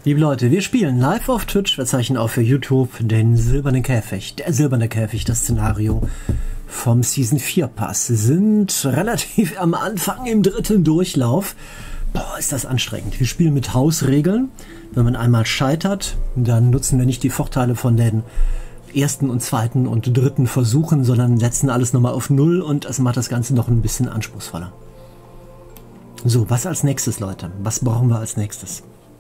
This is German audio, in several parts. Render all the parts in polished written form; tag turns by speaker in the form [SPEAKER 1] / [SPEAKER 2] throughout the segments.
[SPEAKER 1] Liebe Leute, wir spielen live auf Twitch, wir zeichnen auch für YouTube den Silbernen Käfig. Der Silberne Käfig, das Szenario vom Season 4 Pass. Sind relativ am Anfang im dritten Durchlauf. Boah, ist das anstrengend. Wir spielen mit Hausregeln. Wenn man einmal scheitert, dann nutzen wir nicht die Vorteile von den ersten und zweiten und dritten Versuchen, sondern setzen alles nochmal auf Null und das macht das Ganze noch ein bisschen anspruchsvoller. So, was als nächstes, Leute? Was brauchen wir als nächstes?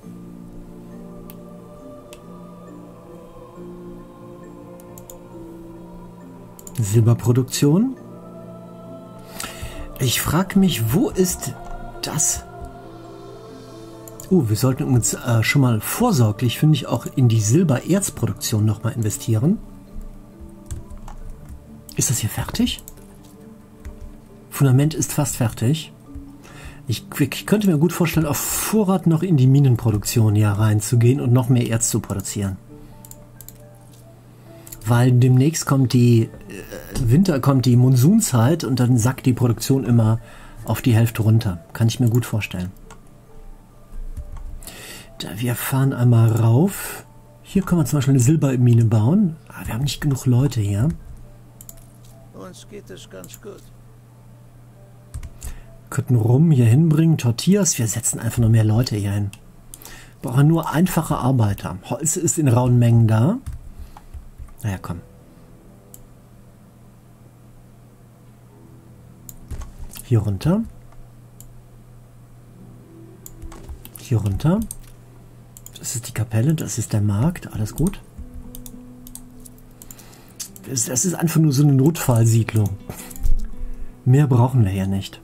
[SPEAKER 1] Silberproduktion. Ich frage mich, wo ist das? Wir sollten uns schon mal vorsorglich, finde ich, auch in die Silbererzproduktion nochmal investieren. Ist das hier fertig? Fundament ist fast fertig. Ich könnte mir gut vorstellen, auf Vorrat noch in die Minenproduktion hier reinzugehen und noch mehr Erz zu produzieren. Weil demnächst kommt die Winter, kommt die Monsunzeit und dann sackt die Produktion immer auf die Hälfte runter. Kann ich mir gut vorstellen. Wir fahren einmal rauf. Hier können wir zum Beispiel eine Silbermine bauen. Wir haben nicht genug Leute hier.
[SPEAKER 2] Uns geht es ganz gut.
[SPEAKER 1] Könnten Rum hier hinbringen. Tortillas. Wir setzen einfach noch mehr Leute hier hin. Brauchen nur einfache Arbeiter. Holz ist in rauen Mengen da. Naja, komm. Hier runter. Hier runter. Das ist die Kapelle, das ist der Markt, alles gut. Das ist einfach nur so eine Notfallsiedlung. Mehr brauchen wir hier nicht.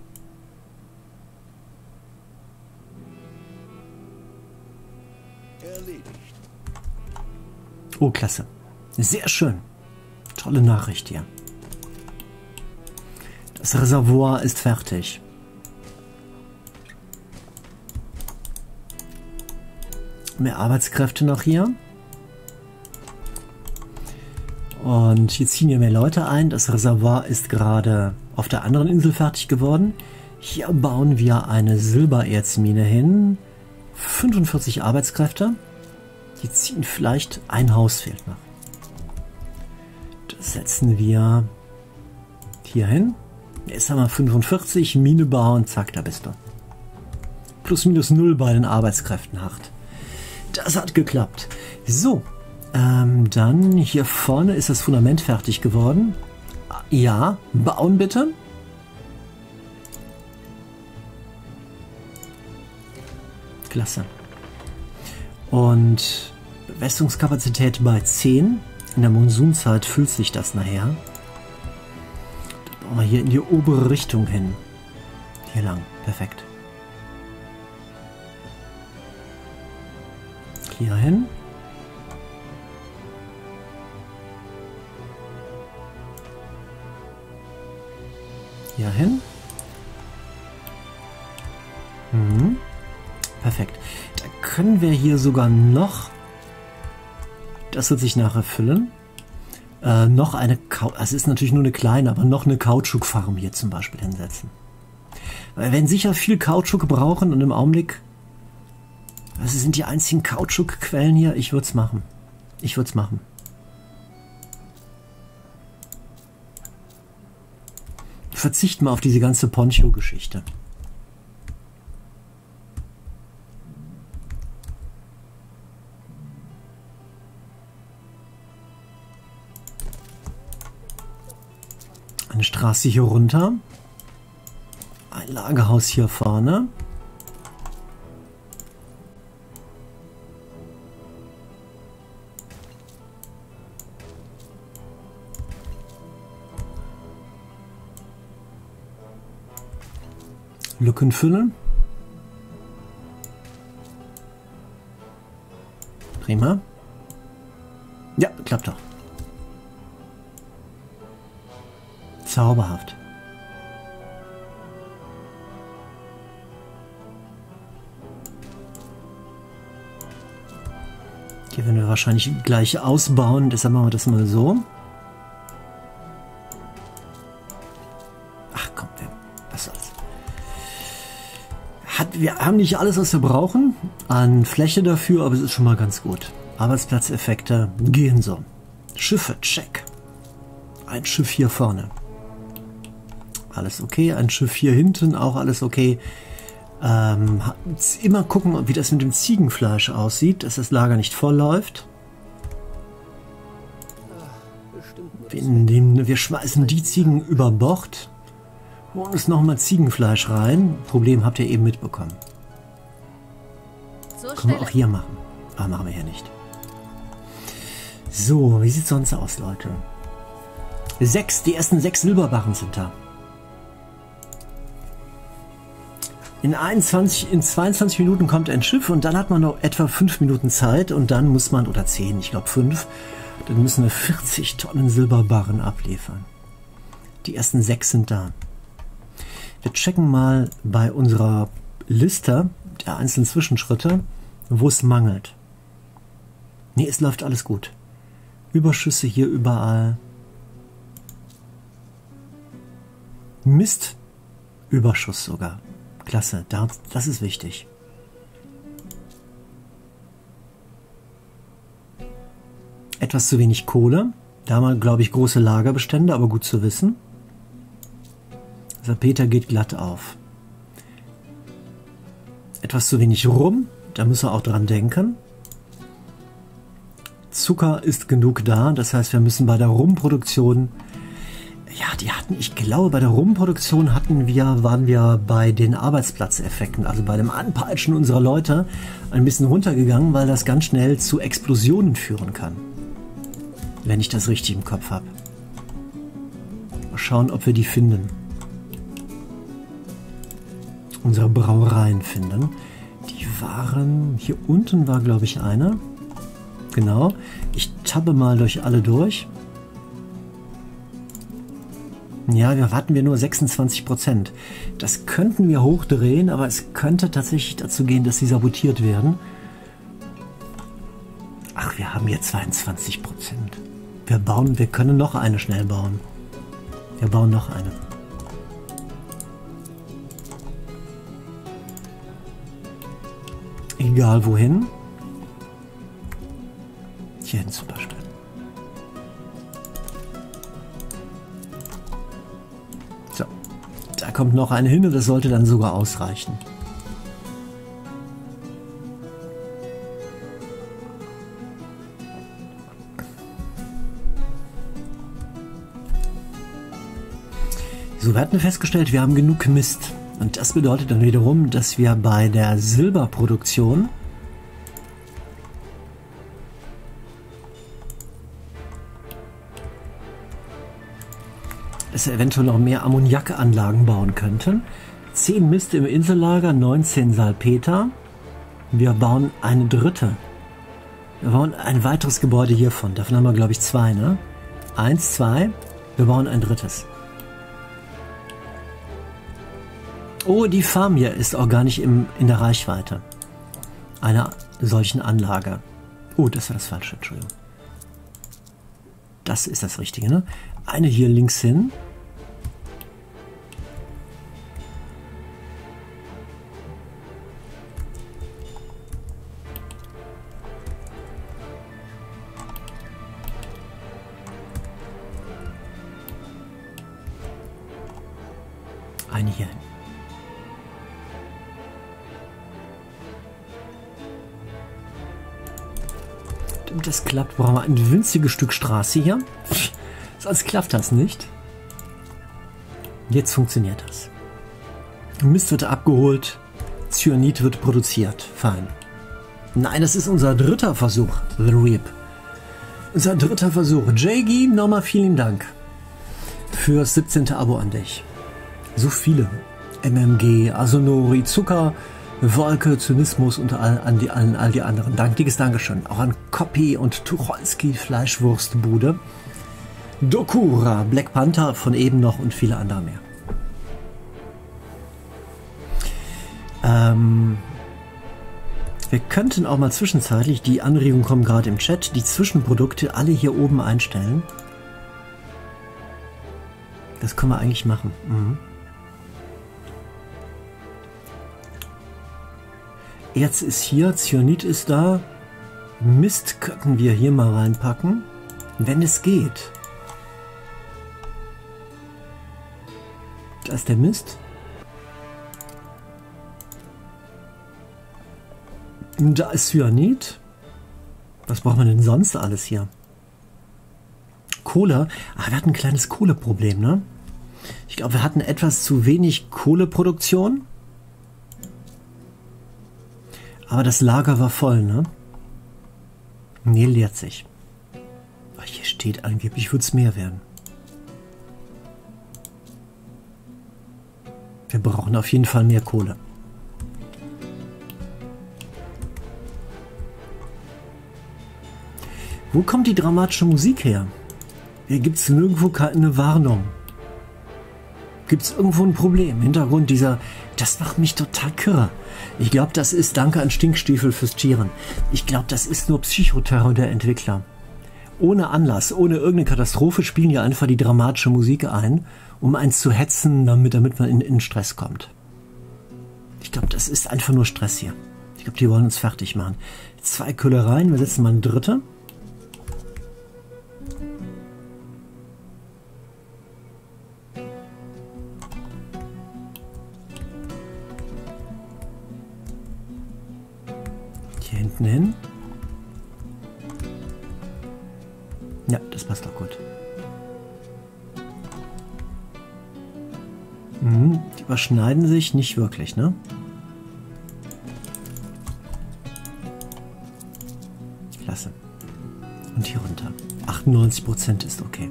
[SPEAKER 2] Erledigt.
[SPEAKER 1] Oh, klasse. Sehr schön. Tolle Nachricht hier. Das Reservoir ist fertig. Mehr Arbeitskräfte noch hier. Und hier ziehen wir mehr Leute ein. Das Reservoir ist gerade auf der anderen Insel fertig geworden. Hier bauen wir eine Silbererzmine hin. 45 Arbeitskräfte. Die ziehen vielleicht, ein Haus fehlt noch. Das setzen wir hier hin. Jetzt haben wir 45, Mine bauen, zack, da bist du. Plus minus 0 bei den Arbeitskräften hart. Das hat geklappt. So, dann hier vorne ist das Fundament fertig geworden. Ja, bauen bitte. Klasse. Und Bewässerungskapazität bei 10. In der Monsunzeit füllt sich das nachher. Da bauen wir hier in die obere Richtung hin. Hier lang, perfekt. Hier hin. Hier hin. Perfekt. Da können wir hier sogar noch, das wird sich nachher füllen, noch eine, es ist natürlich nur eine kleine, aber noch eine Kautschukfarm hier zum Beispiel hinsetzen. Weil wir werden sicher viel Kautschuk brauchen und im Augenblick, das sind die einzigen Kautschukquellen hier. Ich würde es machen. Ich würde es machen. Verzichten wir auf diese ganze Poncho-Geschichte. Eine Straße hier runter. Ein Lagerhaus hier vorne. Lücken füllen. Prima. Ja, klappt doch. Zauberhaft. Hier werden wir wahrscheinlich gleich ausbauen, deshalb machen wir das mal so. Ach komm, was soll's. Wir haben nicht alles, was wir brauchen an Fläche dafür, aber es ist schon mal ganz gut. Arbeitsplatzeffekte gehen so. Schiffe, check. Ein Schiff hier vorne. Alles okay. Ein Schiff hier hinten, auch alles okay. Immer gucken, wie das mit dem Ziegenfleisch aussieht, dass das Lager nicht vollläuft. Wir schmeißen die Ziegen über Bord. Holen uns nochmal Ziegenfleisch rein. Problem habt ihr eben mitbekommen. Können wir auch hier machen. Aber machen wir hier nicht. So, wie sieht es sonst aus, Leute? Die ersten 6 Silberbarren sind da. In 22 Minuten kommt ein Schiff und dann hat man noch etwa 5 Minuten Zeit und dann muss man, oder 10, ich glaube 5, dann müssen wir 40 Tonnen Silberbarren abliefern. Die ersten 6 sind da. Wir checken mal bei unserer Liste der einzelnen Zwischenschritte, wo es mangelt. Nee, es läuft alles gut. Überschüsse hier überall. Mist. Überschuss sogar. Klasse, das ist wichtig. Etwas zu wenig Kohle. Da haben wir, glaube ich, große Lagerbestände, aber gut zu wissen. Salpeter geht glatt auf. Etwas zu wenig Rum. Da müssen wir auch dran denken. Zucker ist genug da. Das heißt, wir müssen bei der Rumproduktion... Ja, ich glaube, bei der Rumproduktion waren wir bei den Arbeitsplatzeffekten, also bei dem Anpeitschen unserer Leute, ein bisschen runtergegangen, weil das ganz schnell zu Explosionen führen kann. Wenn ich das richtig im Kopf habe. Mal schauen, ob wir die finden. Unsere Brauereien finden. Die waren... Hier unten war, glaube ich, eine. Genau. Ich tappe mal durch alle durch. Ja, wir warten nur 26%. Das könnten wir hochdrehen, aber es könnte tatsächlich dazu gehen, dass sie sabotiert werden. Ach, wir haben hier 22%. Wir können noch eine schnell bauen. Wir bauen noch eine. Egal wohin. Hierhin zum Beispiel. So, da kommt noch eine hin und das sollte dann sogar ausreichen. So, wir hatten festgestellt, wir haben genug Mist. Und das bedeutet dann wiederum, dass wir bei der Silberproduktion eventuell noch mehr Ammoniakanlagen bauen könnten. 10 Mist im Insellager, 19 Salpeter. Wir bauen eine dritte. Wir bauen ein weiteres Gebäude hiervon. Davon haben wir, glaube ich, 2, ne? 1, 2. Wir bauen ein drittes. Oh, die Farm hier ist auch gar nicht in der Reichweite einer solchen Anlage. Oh, das war das Falsche, Entschuldigung. Das ist das Richtige, ne? Eine hier links hin. Eine hier hin. Damit das klappt, brauchen wir ein winziges Stück Straße hier. Sonst klappt das nicht. Jetzt funktioniert das. Mist wird abgeholt. Cyanid wird produziert. Fein. Nein, das ist unser dritter Versuch. The Reap. Unser dritter Versuch. JG, nochmal vielen Dank fürs 17. Abo an dich. So viele. MMG, Asonori, Zucker, Wolke, Zynismus und all die anderen. Dickes Dankeschön. Auch an Copy und Tucholsky, Fleischwurstbude. Dokura, Black Panther von eben noch und viele andere mehr. Wir könnten auch mal zwischenzeitlich, die Anregungen kommen gerade im Chat, die Zwischenprodukte alle hier oben einstellen. Das können wir eigentlich machen. Mhm. Erz ist hier, Cyanid ist da. Mist könnten wir hier mal reinpacken, wenn es geht. Da ist der Mist. Und da ist Cyanid. Was braucht man denn sonst alles hier? Kohle. Ah, wir hatten ein kleines Kohleproblem, ne? Ich glaube, wir hatten etwas zu wenig Kohleproduktion. Aber das Lager war voll, ne? Nee, leert sich. Ach, hier steht angeblich, wird es mehr werden. Wir brauchen auf jeden Fall mehr Kohle. Wo kommt die dramatische Musik her? Hier gibt es nirgendwo keine Warnung. Gibt es irgendwo ein Problem? Im Hintergrund dieser... Das macht mich total kirre. Ich glaube, das ist Danke an Stinkstiefel fürs Tieren. Ich glaube, das ist nur Psychoterror der Entwickler. Ohne Anlass, ohne irgendeine Katastrophe spielen die einfach die dramatische Musik ein, um eins zu hetzen, damit man in Stress kommt. Ich glaube, das ist einfach nur Stress hier. Ich glaube, die wollen uns fertig machen. 2 Köhlereien, wir setzen mal eine dritte. Hier hinten hin. Ja, das passt doch gut. Die überschneiden sich nicht wirklich, ne? Klasse. Und hier runter. 98% ist okay.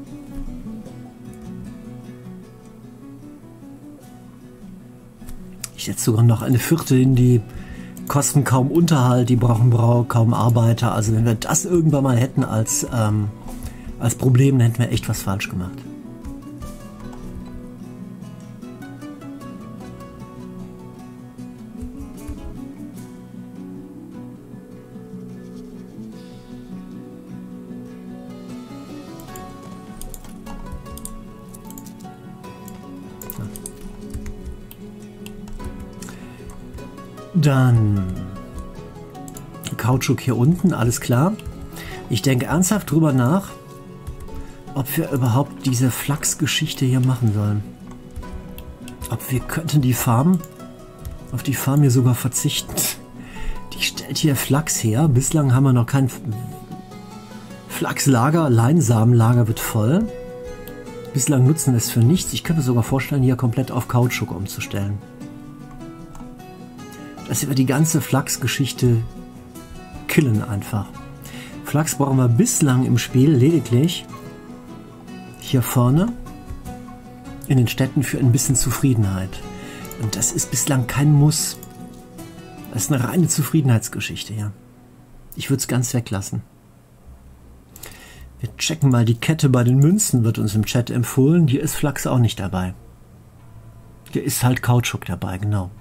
[SPEAKER 1] Ich setze sogar noch eine 4. hin, die kosten kaum Unterhalt, die brauchen kaum Arbeiter. Also wenn wir das irgendwann mal hätten als Problem, dann hätten wir echt was falsch gemacht. Dann Kautschuk hier unten, alles klar. Ich denke ernsthaft drüber nach, ob wir überhaupt diese Flachsgeschichte hier machen sollen. Ob wir könnten auf die Farm hier sogar verzichten. Die stellt hier Flachs her. Bislang haben wir noch kein Flachslager. Leinsamenlager wird voll. Bislang nutzen wir es für nichts. Ich könnte mir sogar vorstellen, hier komplett auf Kautschuk umzustellen. Dass wir die ganze Flachsgeschichte killen einfach. Flachs brauchen wir bislang im Spiel lediglich hier vorne in den Städten für ein bisschen Zufriedenheit. Und das ist bislang kein Muss. Das ist eine reine Zufriedenheitsgeschichte hier. Ich würde es ganz weglassen. Wir checken mal die Kette bei den Münzen, wird uns im Chat empfohlen. Hier ist Flachs auch nicht dabei. Hier ist halt Kautschuk dabei, genau.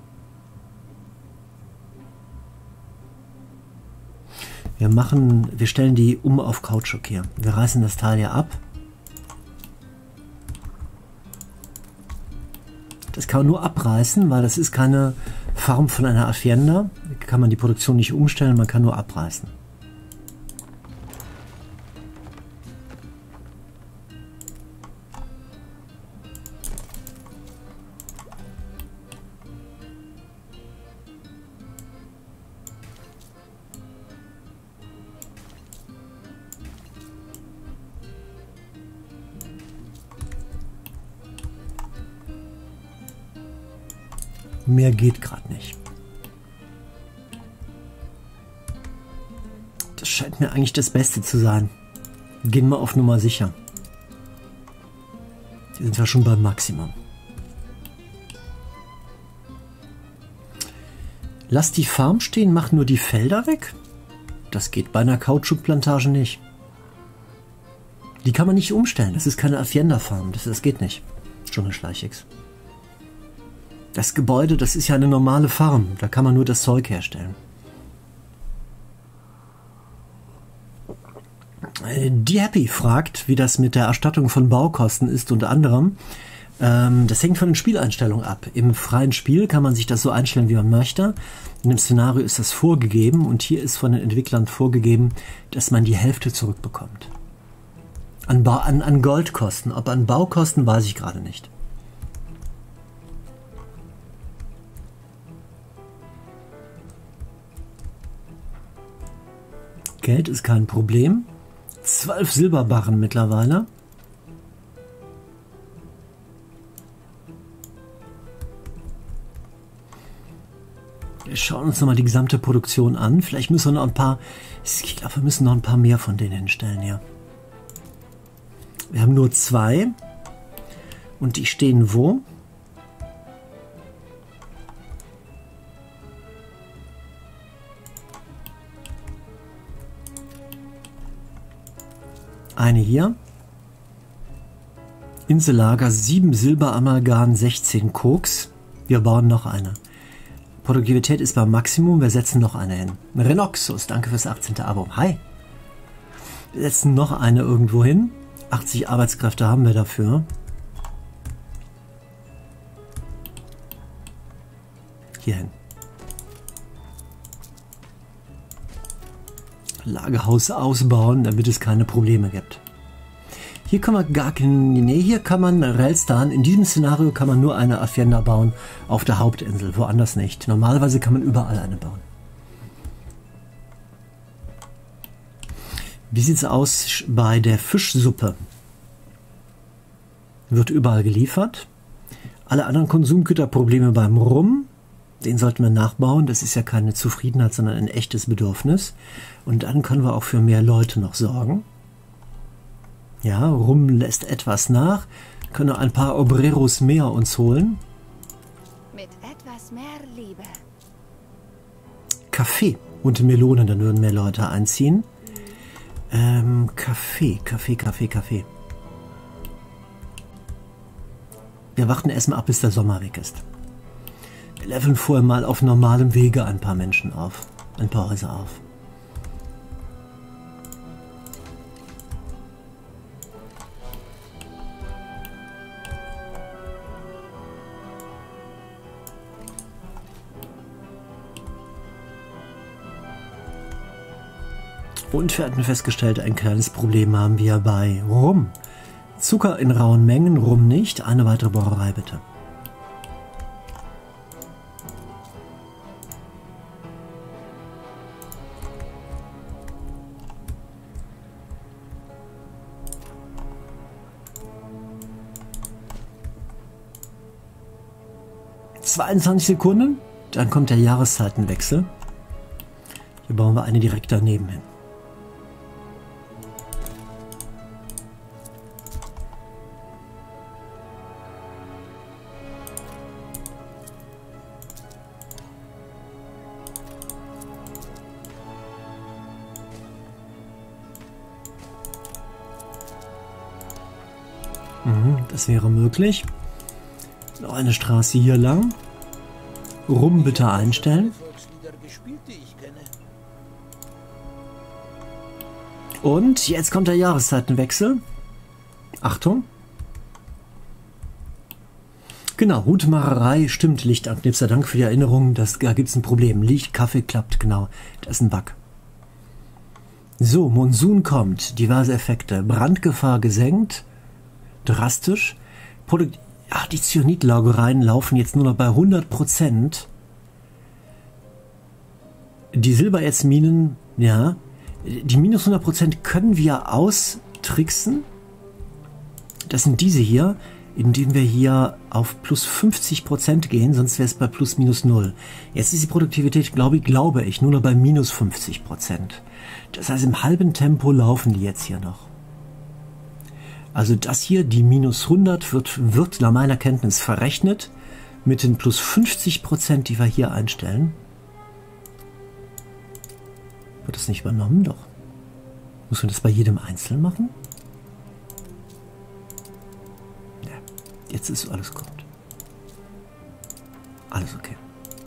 [SPEAKER 1] Wir stellen die um auf Kautschuk hier. Wir reißen das Teil hier ab. Das kann man nur abreißen, weil das ist keine Farm von einer Hacienda. Da kann man die Produktion nicht umstellen, man kann nur abreißen. Mehr geht gerade nicht. Das scheint mir eigentlich das Beste zu sein. Gehen wir auf Nummer sicher. Hier sind wir schon beim Maximum. Lass die Farm stehen, mach nur die Felder weg. Das geht bei einer Kautschukplantage nicht. Die kann man nicht umstellen. Das ist keine Hacienda-Farm. Das geht nicht. Dschungelschleichix. Das Gebäude, das ist ja eine normale Farm. Da kann man nur das Zeug herstellen. Die Happy fragt, wie das mit der Erstattung von Baukosten ist, unter anderem. Das hängt von den Spieleinstellungen ab. Im freien Spiel kann man sich das so einstellen, wie man möchte. In dem Szenario ist das vorgegeben und hier ist von den Entwicklern vorgegeben, dass man die Hälfte zurückbekommt. An Goldkosten. Ob an Baukosten, weiß ich gerade nicht. Geld ist kein Problem. 12 Silberbarren mittlerweile. Wir schauen uns nochmal die gesamte Produktion an. Vielleicht müssen wir noch ein paar... Ich glaube, wir müssen noch ein paar mehr von denen hinstellen hier. Wir haben nur 2. Und die stehen wo? Eine hier. Insellager, 7 Silberamalgam, 16 Koks. Wir bauen noch eine. Produktivität ist beim Maximum. Wir setzen noch eine hin. Renoxus, danke fürs 18. Abo. Hi. Wir setzen noch eine irgendwo hin. 80 Arbeitskräfte haben wir dafür. Hier hin. Lagerhaus ausbauen, damit es keine Probleme gibt. Hier kann man gar keinen... Nee, hier kann man Relstan. In diesem Szenario kann man nur eine Hacienda bauen auf der Hauptinsel, woanders nicht. Normalerweise kann man überall eine bauen. Wie sieht es aus bei der Fischsuppe? Wird überall geliefert. Alle anderen Konsumgüterprobleme beim Rum. Den sollten wir nachbauen. Das ist ja keine Zufriedenheit, sondern ein echtes Bedürfnis. Und dann können wir auch für mehr Leute noch sorgen. Ja, Rum lässt etwas nach. Wir können noch ein paar Obreros mehr uns holen.
[SPEAKER 3] Mit etwas mehr Liebe.
[SPEAKER 1] Kaffee und Melonen, dann würden mehr Leute einziehen. Kaffee. Wir warten erstmal ab, bis der Sommer weg ist. Wir leveln vorher mal auf normalem Wege ein paar Menschen auf. Ein paar Häuser auf. Und wir hatten festgestellt, ein kleines Problem haben wir bei Rum. Zucker in rauen Mengen, Rum nicht. Eine weitere Brauerei bitte. ...22 Sekunden, dann kommt der Jahreszeitenwechsel. Hier bauen wir eine direkt daneben hin. Das wäre möglich. Noch eine Straße hier lang. Rum bitte einstellen. Und jetzt kommt der Jahreszeitenwechsel. Achtung. Genau, Hutmacherei, stimmt, Lichtanknipser. Danke für die Erinnerung. Da gibt es ein Problem. Licht, Kaffee klappt, genau. Das ist ein Bug. So, Monsun kommt. Diverse Effekte. Brandgefahr gesenkt. Drastisch. Die Cyanidlagereien laufen jetzt nur noch bei 100%. Die Silbererzminen, ja, die minus 100% können wir austricksen. Das sind diese hier, indem wir hier auf plus 50% gehen, sonst wäre es bei plus minus 0. Jetzt ist die Produktivität, glaube ich, nur noch bei minus 50%. Das heißt, im halben Tempo laufen die jetzt hier noch. Also das hier, die minus 100, wird nach meiner Kenntnis verrechnet mit den plus 50%, die wir hier einstellen. Wird das nicht übernommen? Doch. Muss man das bei jedem einzeln machen? Ja, jetzt ist alles gut. Alles okay.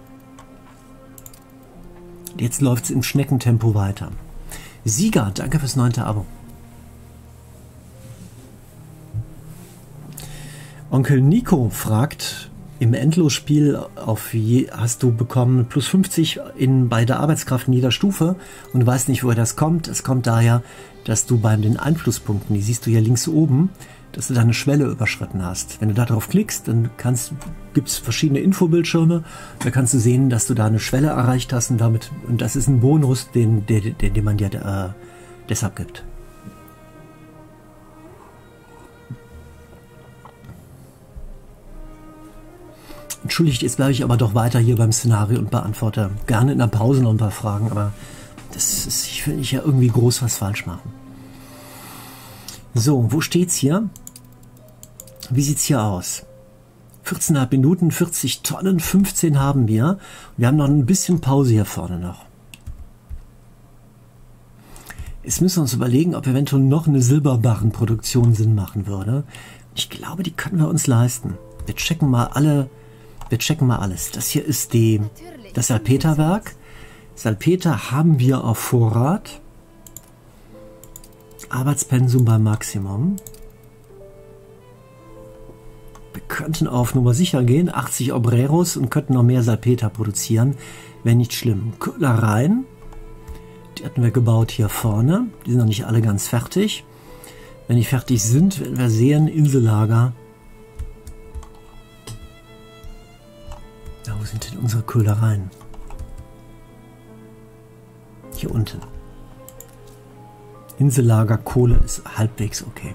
[SPEAKER 1] Jetzt läuft es im Schneckentempo weiter. Sieger, danke fürs 9. Abo. Onkel Nico fragt, im Endlosspiel hast du bekommen plus 50 bei der Arbeitskraft in jeder Stufe und du weißt nicht, woher das kommt. Es kommt daher, dass du bei den Einflusspunkten, die siehst du hier links oben, dass du deine Schwelle überschritten hast. Wenn du da drauf klickst, dann gibt es verschiedene Infobildschirme, da kannst du sehen, dass du da eine Schwelle erreicht hast und das ist ein Bonus, den man dir deshalb gibt. Entschuldigt, jetzt bleibe ich aber doch weiter hier beim Szenario und beantworte gerne in der Pause noch ein paar Fragen, aber ich will nicht ja irgendwie groß was falsch machen. So, wo steht's hier? Wie sieht's hier aus? 14,5 Minuten, 40 Tonnen, 15 haben wir. Wir haben noch ein bisschen Pause hier vorne noch. Jetzt müssen wir uns überlegen, ob eventuell noch eine Silberbarrenproduktion Sinn machen würde. Ich glaube, die können wir uns leisten. Wir checken mal alles. Das hier ist das Salpeterwerk. Salpeter haben wir auf Vorrat. Arbeitspensum beim Maximum. Wir könnten auf Nummer sicher gehen, 80 Obreros und könnten noch mehr Salpeter produzieren. Wäre nicht schlimm. Köhlereien, die hatten wir gebaut hier vorne. Die sind noch nicht alle ganz fertig. Wenn die fertig sind, werden wir sehen, Insellager. Ja, wo sind denn unsere Köhlereien? Hier unten. Insellager, Kohle ist halbwegs okay.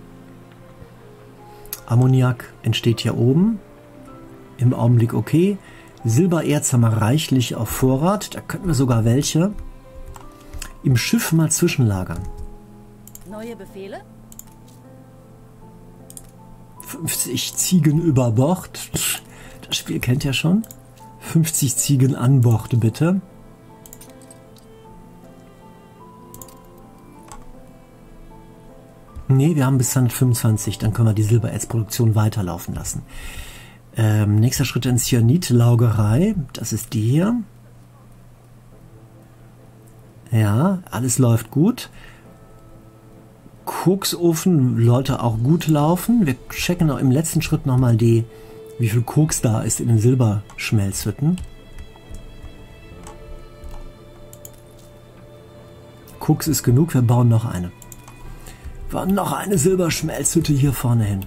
[SPEAKER 1] Ammoniak entsteht hier oben. Im Augenblick okay. Silbererz haben wir reichlich auf Vorrat. Da könnten wir sogar welche im Schiff mal zwischenlagern.
[SPEAKER 4] Neue Befehle?
[SPEAKER 1] 50 Ziegen über Bord. Das Spiel kennt ihr schon. 50 Ziegen an Bord, bitte. Nee, wir haben bis 225, dann können wir die Silbererzproduktion weiterlaufen lassen. Nächster Schritt in Cyanidlaugerei, das ist die hier. Ja, alles läuft gut. Koksofen sollte auch gut laufen. Wir checken auch im letzten Schritt nochmal wie viel Koks da ist in den Silberschmelzhütten. Koks ist genug, wir bauen noch eine. War noch eine Silberschmelzhütte hier vorne hin.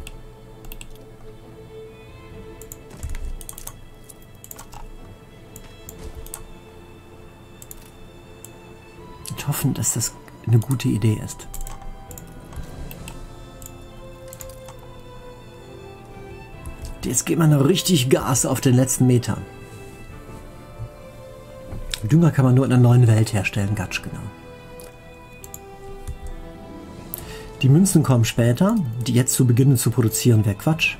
[SPEAKER 1] Ich hoffe, dass das eine gute Idee ist. Jetzt geben wir noch richtig Gas auf den letzten Meter. Dünger kann man nur in einer neuen Welt herstellen, ganz genau. Die Münzen kommen später, die jetzt zu beginnen zu produzieren, wäre Quatsch.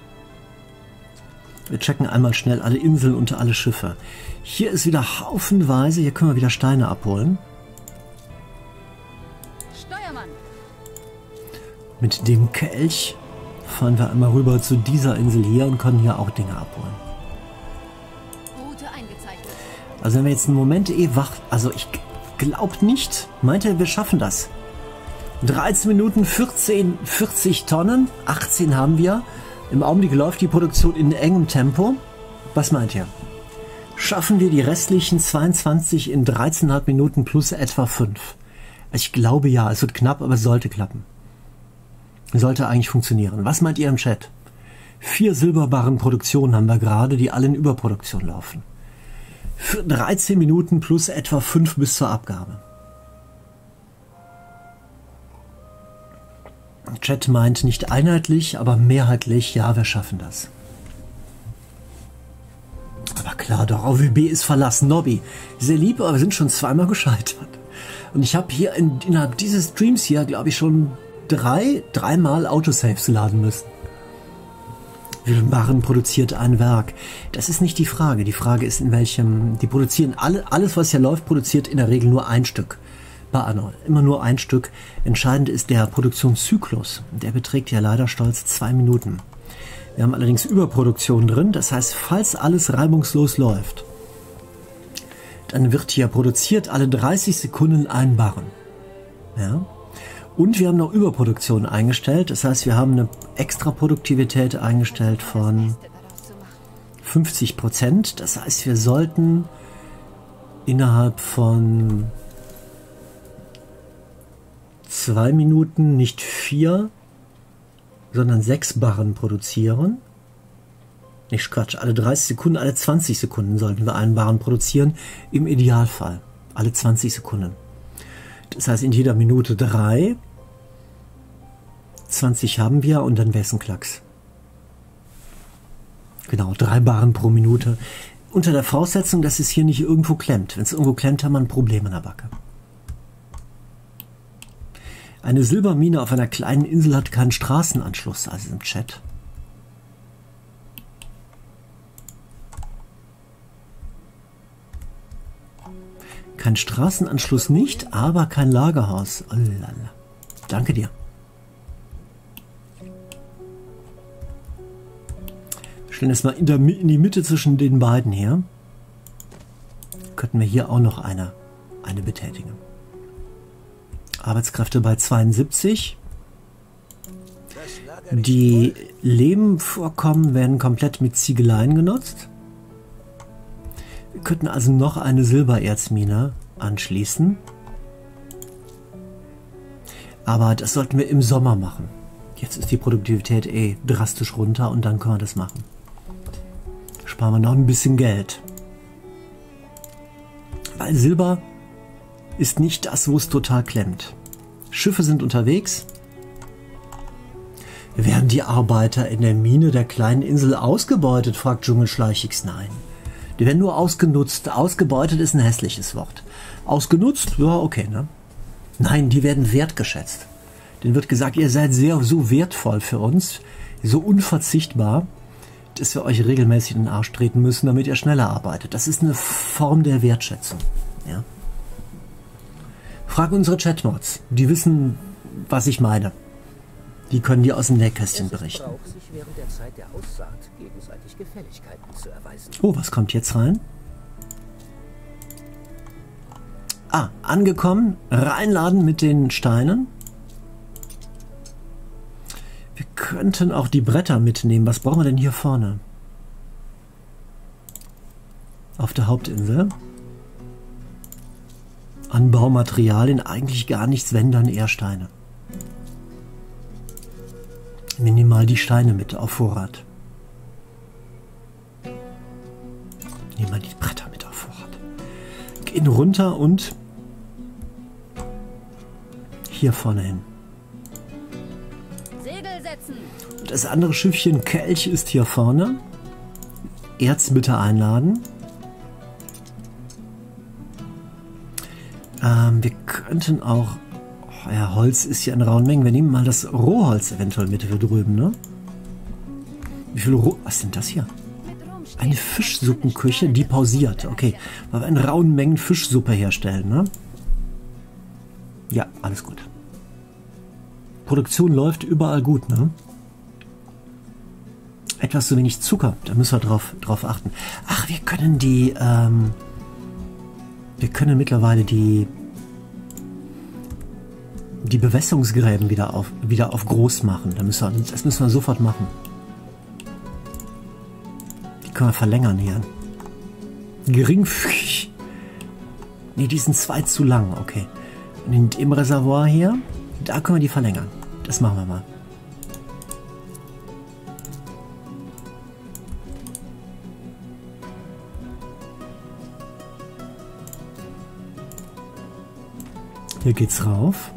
[SPEAKER 1] Wir checken einmal schnell alle Inseln und alle Schiffe. Hier ist wieder haufenweise, hier können wir wieder Steine abholen.
[SPEAKER 4] Steuermann!
[SPEAKER 1] Mit dem Kelch fahren wir einmal rüber zu dieser Insel hier und können hier auch Dinge abholen.
[SPEAKER 4] Route eingezeichnet.
[SPEAKER 1] Also wenn wir jetzt einen Moment also ich glaube nicht, meint ihr, wir schaffen das? 13 Minuten 40 Tonnen, 18 haben wir. Im Augenblick läuft die Produktion in engem Tempo. Was meint ihr? Schaffen wir die restlichen 22 in 13,5 Minuten plus etwa 5? Ich glaube ja, es wird knapp, aber es sollte klappen. Sollte eigentlich funktionieren. Was meint ihr im Chat? 4 Silberbarrenproduktionen haben wir gerade, die alle in Überproduktion laufen. Für 13 Minuten plus etwa 5 bis zur Abgabe. Chat meint nicht einheitlich, aber mehrheitlich, ja, wir schaffen das. Aber klar, doch, OWB ist verlassen. Nobby, sehr lieb, aber wir sind schon zweimal gescheitert. Und ich habe hier innerhalb dieses Streams hier, glaube ich, schon dreimal Autosaves laden müssen. Wie viel Barren produziert ein Werk? Das ist nicht die Frage. Die Frage ist, in welchem... Die produzieren alles, was hier läuft, produziert in der Regel nur ein Stück. Bei Anno. Immer nur ein Stück. Entscheidend ist der Produktionszyklus. Der beträgt ja leider stolz 2 Minuten. Wir haben allerdings Überproduktion drin. Das heißt, falls alles reibungslos läuft, dann wird hier produziert alle 30 Sekunden ein Barren. Ja? Und wir haben noch Überproduktion eingestellt. Das heißt, wir haben eine Extraproduktivität eingestellt von 50%. Das heißt, wir sollten innerhalb von 2 Minuten nicht 4, sondern 6 Barren produzieren. Nicht Quatsch, alle 30 Sekunden, alle 20 Sekunden sollten wir einen Barren produzieren. Im Idealfall alle 20 Sekunden. Das heißt, in jeder Minute 3. 20 haben wir und dann wäre es ein Klacks. Genau, 3 Barren pro Minute. Unter der Voraussetzung, dass es hier nicht irgendwo klemmt. Wenn es irgendwo klemmt, haben wir ein Problem in der Backe. Eine Silbermine auf einer kleinen Insel hat keinen Straßenanschluss, also im Chat. Kein Straßenanschluss nicht, aber kein Lagerhaus. Oh lala. Danke dir. Wir stellen es mal in die Mitte zwischen den beiden hier. Könnten wir hier auch noch eine betätigen. Arbeitskräfte bei 72. Die Lehmvorkommen werden komplett mit Ziegeleien genutzt. Wir könnten also noch eine Silbererzmine anschließen. Aber das sollten wir im Sommer machen. Jetzt ist die Produktivität drastisch runter und dann können wir das machen. Sparen wir noch ein bisschen Geld. Weil Silber ist nicht das, wo es total klemmt. Schiffe sind unterwegs. Werden die Arbeiter in der Mine der kleinen Insel ausgebeutet, fragt Dschungelschleichix. Nein. Die werden nur ausgenutzt. Ausgebeutet ist ein hässliches Wort. Ausgenutzt? Ja, okay, ne? Nein, die werden wertgeschätzt. Denen wird gesagt, ihr seid so wertvoll für uns, so unverzichtbar, dass wir euch regelmäßig in den Arsch treten müssen, damit ihr schneller arbeitet. Das ist eine Form der Wertschätzung. Ja? Frag unsere Chatmods. Die wissen, was ich meine. Die können dir aus dem Nähkästchen berichten.
[SPEAKER 5] Sich während der Zeit der Aussaat gegenseitig Gefälligkeiten zu erweisen.
[SPEAKER 1] Oh, was kommt jetzt rein? Ah, angekommen. Reinladen mit den Steinen. Wir könnten auch die Bretter mitnehmen. Was brauchen wir denn hier vorne? Auf der Hauptinsel. An Baumaterialien eigentlich gar nichts, wenn dann eher Steine. Wir nehmen mal die Steine mit auf Vorrat. Nehmen wir die Bretter mit auf Vorrat. Gehen runter und hier vorne hin.
[SPEAKER 4] Segel setzen.
[SPEAKER 1] Und das andere Schiffchen Kelch ist hier vorne. Erz bitte einladen. Wir könnten auch... Oh ja, Holz ist hier in rauen Mengen. Wir nehmen mal das Rohholz eventuell mit für drüben, ne? Wie viel Was sind das hier? Eine Fischsuppenküche, die pausiert. Okay, weil wir in rauen Mengen Fischsuppe herstellen, ne? Ja, alles gut. Produktion läuft überall gut, ne? Etwas zu wenig Zucker, da müssen wir drauf achten. Ach, wir können wir können mittlerweile die Bewässerungsgräben wieder auf groß machen. Das müssen wir sofort machen. Die können wir verlängern hier. Geringfügig. Ne, die sind 2 zu lang. Okay. Und im Reservoir hier, da können wir die verlängern. Das machen wir mal. Hier geht's rauf.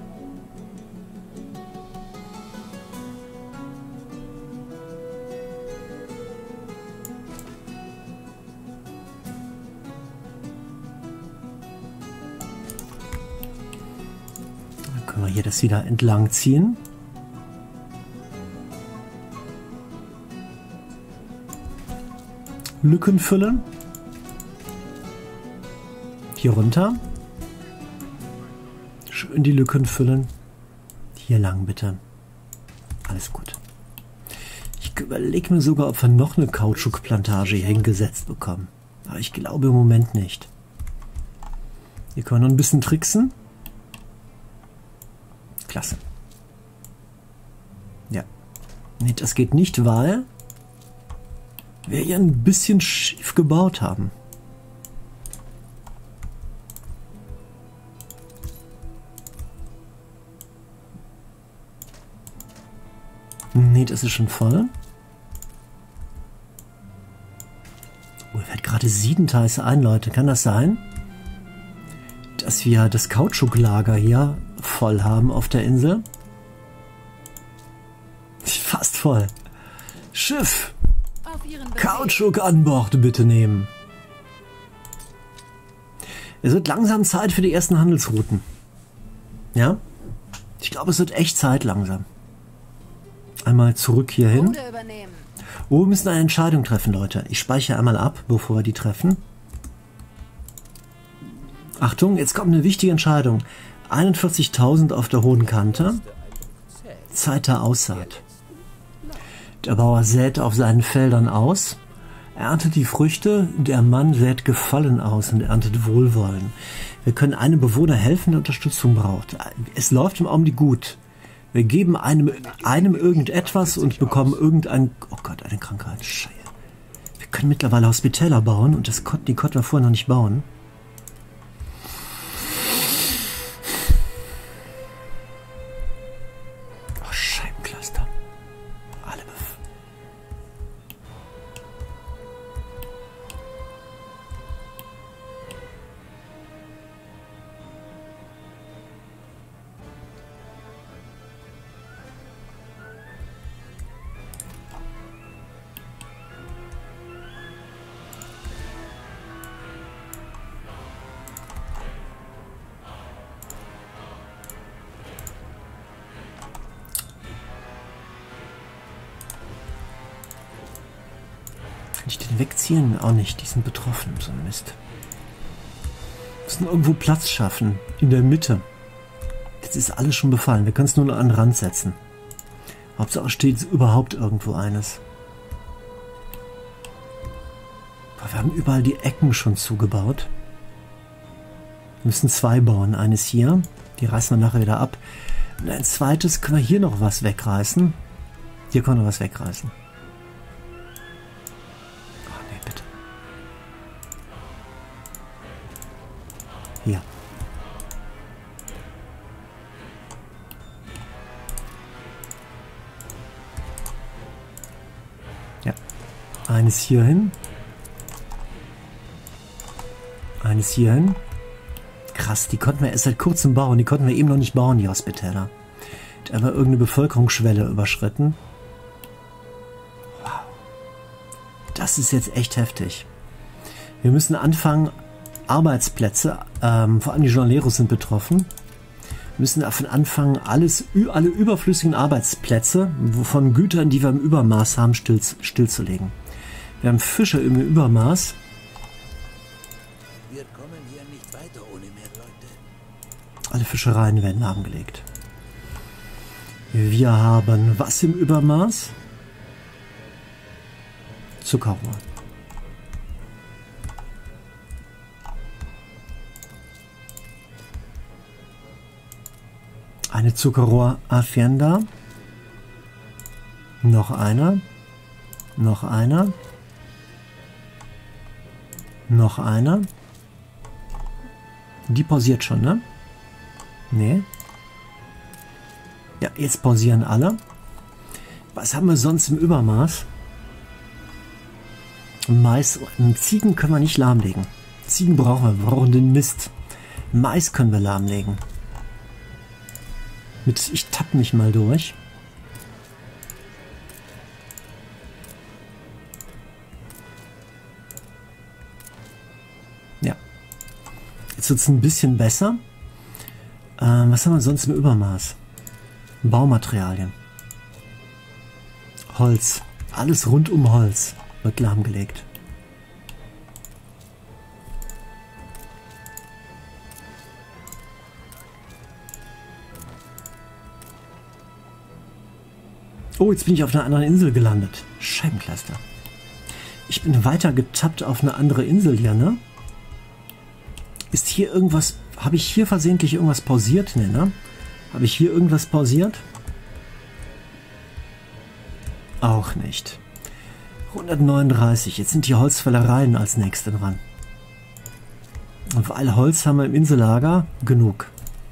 [SPEAKER 1] Dann können wir hier das wieder entlang ziehen. Lücken füllen. Hier runter. Schön die Lücken füllen. Hier lang bitte. Alles gut. Ich überlege mir sogar, ob wir noch eine Kautschukplantage hier hingesetzt bekommen. Aber ich glaube im Moment nicht. Hier können wir noch ein bisschen tricksen. Klasse. Nee, das geht nicht, weil wir hier ein bisschen schief gebaut haben. Nee, das ist schon voll. Oh, fällt gerade siebenteils ein, Leute. Kann das sein, dass wir das Kautschuklager hier voll haben auf der Insel? Fast voll. Schiff.
[SPEAKER 4] Auf Ihren Befehl.
[SPEAKER 1] Kautschuk an Bord bitte nehmen. Es wird langsam Zeit für die ersten Handelsrouten. Ja? Ich glaube, es wird echt Zeit langsam. Einmal zurück hier hin.
[SPEAKER 3] Ruder übernehmen.
[SPEAKER 1] Oh, wir müssen eine Entscheidung treffen, Leute. Ich speichere einmal ab, bevor wir die treffen. Achtung, jetzt kommt eine wichtige Entscheidung. 41.000 auf der hohen Kante. Zeit der Aussaat. Der Bauer sät auf seinen Feldern aus, erntet die Früchte, der Mann sät Gefallen aus und erntet Wohlwollen. Wir können einem Bewohner helfen, der Unterstützung braucht. Es läuft im Augenblick gut. Wir geben einem irgendetwas und bekommen irgendein... Oh Gott, eine Krankheit. Scheiße. Wir können mittlerweile Hospitäler bauen und die konnten wir vorher noch nicht bauen. Oh, Scheibencluster. Alle Kann ich den wegziehen? Auch nicht. Die sind betroffen. So ein Mist. Wir müssen irgendwo Platz schaffen. In der Mitte. Jetzt ist alles schon befallen. Wir können es nur noch an den Rand setzen. Hauptsache steht überhaupt irgendwo eines. Aber wir haben überall die Ecken schon zugebaut. Wir müssen 2 bauen. Eines hier. Die reißen wir nachher wieder ab. Und ein zweites können wir hier noch was wegreißen. Hier können wir was wegreißen. Hier. Ja. Eines hier hin. Eines hier hin. Krass, die konnten wir erst seit kurzem bauen. Die konnten wir eben noch nicht bauen, die Hospitaler. Da haben wir irgendeine Bevölkerungsschwelle überschritten. Wow. Das ist jetzt echt heftig. Wir müssen anfangen... Arbeitsplätze, vor allem die Jornaleros sind betroffen, müssen davon anfangen, alle überflüssigen Arbeitsplätze von Gütern, die wir im Übermaß haben, stillzulegen. Wir haben Fische im Übermaß.
[SPEAKER 2] Wir kommen hier nicht weiter ohne mehr Leute.
[SPEAKER 1] Alle Fischereien werden lahmgelegt. Wir haben was im Übermaß? Zuckerrohr. Eine Zuckerrohr-Hacienda. Noch einer. Noch einer. Noch einer. Die pausiert schon, ne? Nee. Ja, jetzt pausieren alle. Was haben wir sonst im Übermaß? Mais und Ziegen können wir nicht lahmlegen. Ziegen brauchen wir brauchen den Mist. Mais können wir lahmlegen. Ich tapp mich mal durch. Ja. Jetzt wird es ein bisschen besser. Was haben wir sonst im Übermaß? Baumaterialien. Holz. Alles rund um Holz wird lahmgelegt. Oh, jetzt bin ich auf einer anderen Insel gelandet. Scheibencluster. Ich bin weiter getappt auf eine andere Insel hier, ne? Ist hier irgendwas... Habe ich hier versehentlich irgendwas pausiert? Ne, ne? Habe ich hier irgendwas pausiert? Auch nicht. 139. Jetzt sind die Holzfällereien als nächste dran. Und weil Holz haben wir im Insellager genug.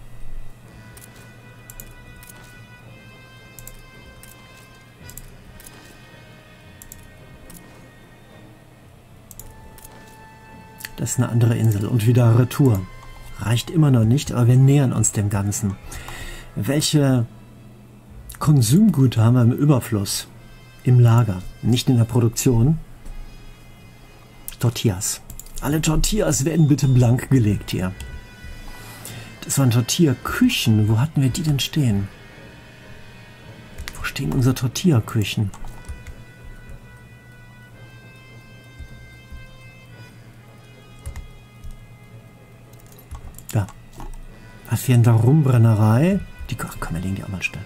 [SPEAKER 1] Das ist eine andere Insel. Und wieder Retour. Reicht immer noch nicht, aber wir nähern uns dem Ganzen. Welche Konsumgüter haben wir im Überfluss? Im Lager, nicht in der Produktion. Tortillas. Alle Tortillas werden bitte blank gelegt hier. Das waren Tortilla-Küchen. Wo hatten wir die denn stehen? Wo stehen unsere Tortilla-Küchen? Da. Hacienda Rumbrennerei. Ach komm, wir legen die auch mal still.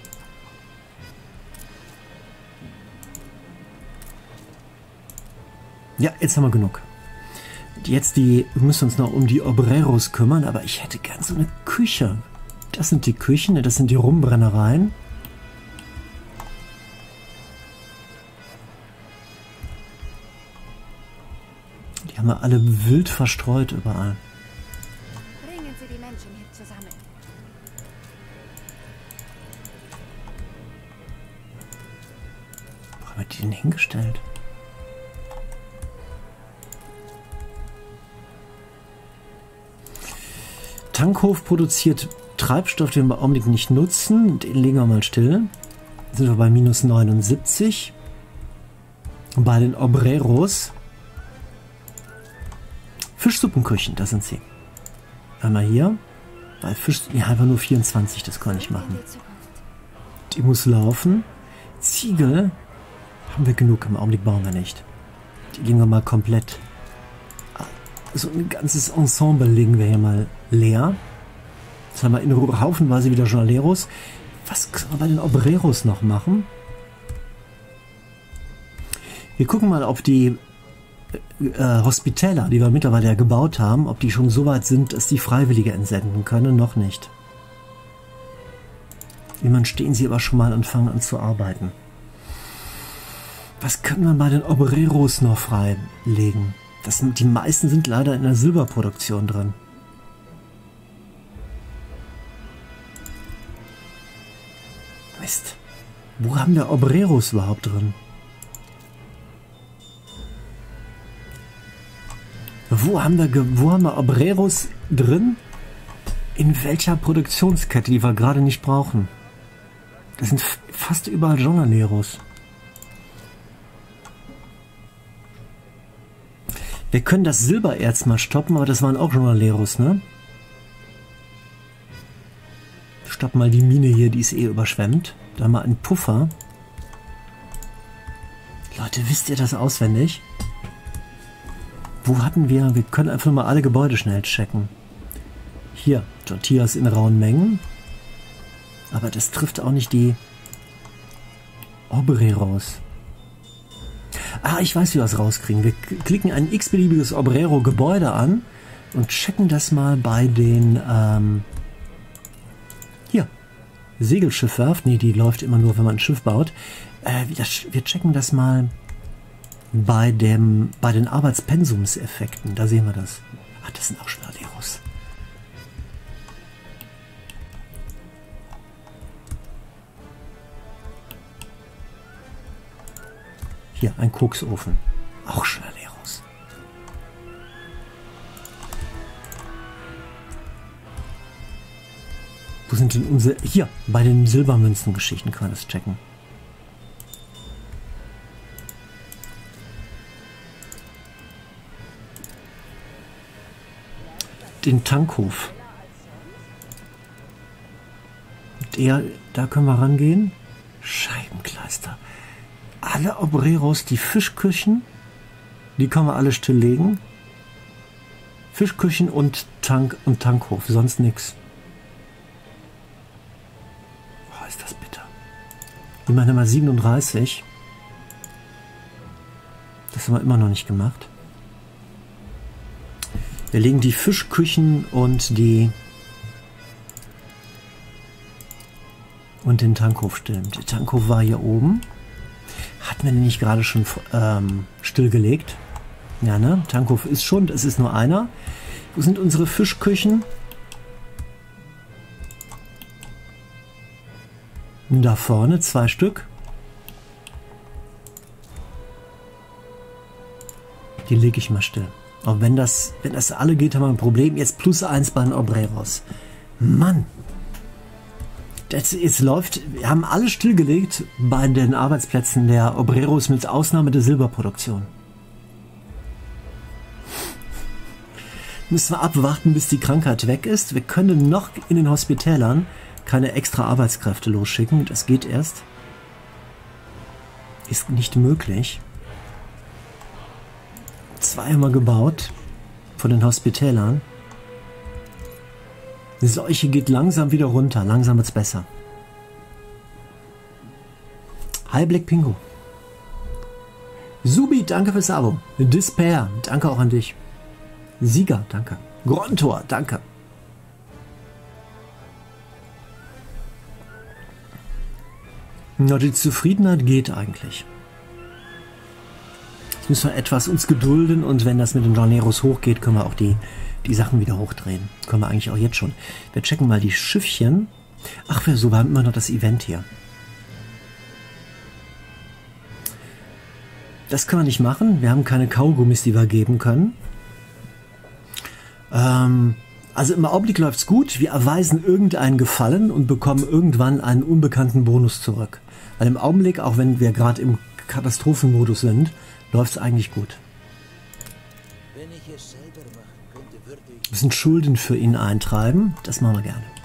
[SPEAKER 1] Ja, jetzt haben wir genug. Wir müssen uns noch um die Obreros kümmern, aber ich hätte gern so eine Küche. Das sind die Küchen, das sind die Rumbrennereien. Die haben wir alle wild verstreut überall.
[SPEAKER 3] Bringen Sie die Menschen hier zusammen.
[SPEAKER 1] Wo haben wir die denn hingestellt? Tankhof produziert Treibstoff, den wir im Augenblick nicht nutzen. Den legen wir mal still. Sind wir bei minus 79. Und bei den Obreros. Fischsuppenküchen, da sind sie. Einmal hier. Bei Fisch. Ja, einfach nur 24, das kann ich machen. Die muss laufen. Ziegel haben wir genug, im Augenblick bauen wir nicht. Die legen wir mal komplett. So ein ganzes Ensemble legen wir hier mal leer. Jetzt haben wir in haufenweise wieder Joaleros. Was können wir bei den Obreros noch machen? Wir gucken mal, ob die Hospitaler, die wir mittlerweile ja gebaut haben, ob die schon so weit sind, dass die Freiwillige entsenden können. Noch nicht. Jemand stehen sie aber schon mal und fangen an zu arbeiten. Was können wir bei den Obreros noch freilegen? Die meisten sind leider in der Silberproduktion drin. Mist. Wo haben wir Obreros überhaupt drin? Wo haben wir Obreros drin? In welcher Produktionskette, die wir gerade nicht brauchen? Das sind fast überall Journaleros. Wir können das Silbererz mal stoppen, aber das waren auch Journaleros, ne? Stoppen mal die Mine hier, die ist eh überschwemmt. Da haben wir einen Puffer. Leute, wisst ihr das auswendig? Wo hatten wir? Wir können einfach mal alle Gebäude schnell checken. Hier, Tortillas in rauen Mengen. Aber das trifft auch nicht die Obreros. Ah, ich weiß, wie wir das rauskriegen. Wir klicken ein x-beliebiges Obrero-Gebäude an und checken das mal bei den, hier, Segelschiffwerft. Nee, die läuft immer nur, wenn man ein Schiff baut. Wir checken das mal bei den Arbeitspensumseffekten. Da sehen wir das. Ach, das sind auch Journaleros. Hier, ein Koksofen. Auch Journaleros. Wo sind denn unsere... Hier, bei den Silbermünzengeschichten können wir das checken. Den Tankhof. Da können wir rangehen. Scheibenkleister. Alle Obreros, die Fischküchen, die können wir alle stilllegen. Fischküchen und Tankhof, sonst nichts. Oh, ist das bitter. Ich meine mal 37. Das haben wir immer noch nicht gemacht. Wir legen die Fischküchen und den Tankhof still. Der Tankhof war hier oben. Hat Hatten wir den nicht gerade schon stillgelegt? Ja, ne? Tankhof ist schon, es ist nur einer. Wo sind unsere Fischküchen? Da vorne 2 Stück. Die lege ich mal still. Auch wenn das alle geht, haben wir ein Problem. Jetzt +1 bei den Obreros. Mann! Es läuft, wir haben alle stillgelegt bei den Arbeitsplätzen der Obreros mit Ausnahme der Silberproduktion. Müssen wir abwarten, bis die Krankheit weg ist. Wir können noch in den Hospitälern keine extra Arbeitskräfte losschicken. Das geht erst. Ist nicht möglich. 2 haben wir gebaut von den Hospitälern. Die Seuche geht langsam wieder runter. Langsam wird's besser. Hi Black Pingu. Subi, danke fürs Abo. Despair, danke auch an dich. Sieger, danke. Grontor, danke. Na, die Zufriedenheit geht eigentlich. Jetzt müssen wir etwas uns gedulden und wenn das mit den Janeros hochgeht, können wir auch die Sachen wieder hochdrehen. Können wir eigentlich auch jetzt schon. Wir checken mal die Schiffchen. Ach, wir haben immer noch das Event hier. Das können wir nicht machen. Wir haben keine Kaugummis, die wir geben können. Also im Augenblick läuft es gut. Wir erweisen irgendeinen Gefallen und bekommen irgendwann einen unbekannten Bonus zurück. Weil im Augenblick, auch wenn wir gerade im Katastrophenmodus sind, läuft es eigentlich gut.
[SPEAKER 2] Wenn ich es selber machen könnte, würde ich...
[SPEAKER 1] Wir müssen Schulden für ihn eintreiben. Das machen wir gerne.